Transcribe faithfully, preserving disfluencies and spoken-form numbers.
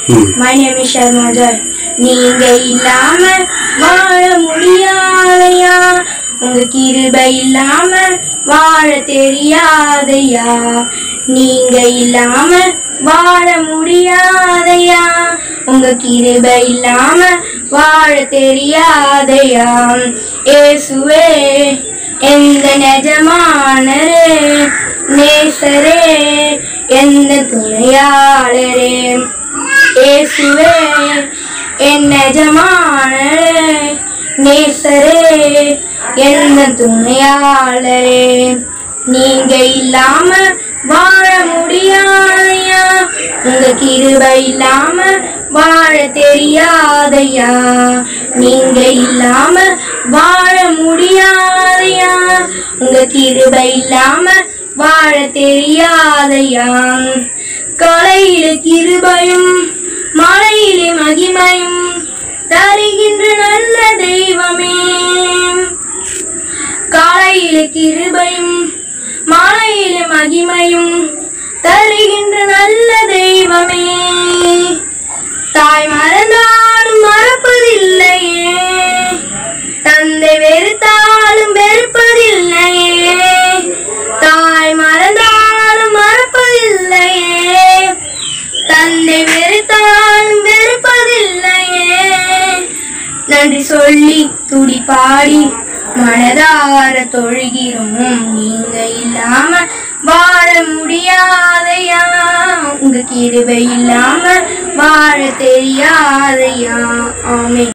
My name is Sharma Joy. நீங்க இல்லாம வாழ முடியாதையா, உங்க கிருபை இல்லாம வாழ தெரியாதையா. நீங்க இல்லாம வாழ முடியாதையா, உங்க கிருபை இல்லாம வாழ தெரியாதையா. இயேசுவே எந்த நிஜமானரே, நேசரே எந்த துணையாளரே. இயேசுவே என் நிஜமானரே, நேசரே எந்த துணையாளரே. நீங்க இல்லாம வாழ முடியாதையா, உங்க கிருபை இல்லாம வாழ தெரியாதையா. நீங்க இல்லாம வாழ முடியாதையா, உங்க கிருபை இல்லாம வாழ தெரியாதையா. காலையில கிருபையும் மழையிலே மகிமையும் தருகின்ற நல்ல தெய்வமே. காலையில கிருபையும் மழையிலே மகிமையும் தருகின்ற நல்ல தெய்வமே. தாய் மறந்தாலும் மறப்பதில்லையே, தந்தை வெறுத்தாலும் வெறுப்பதில்லையே. தாய் மறந்தாலும் மறப்பதில்லையே, தந்தை வெறுத்தாலும் வெறுப்பதில்லையே. நன்றி சொல்லி துடி பாடி மனதார தொழுகிறோம். நீங்க இல்லாம வாழ முடியாதையா, உங்க கிருபை இல்லாம வாழ தெரியாதையா. ஆமென்.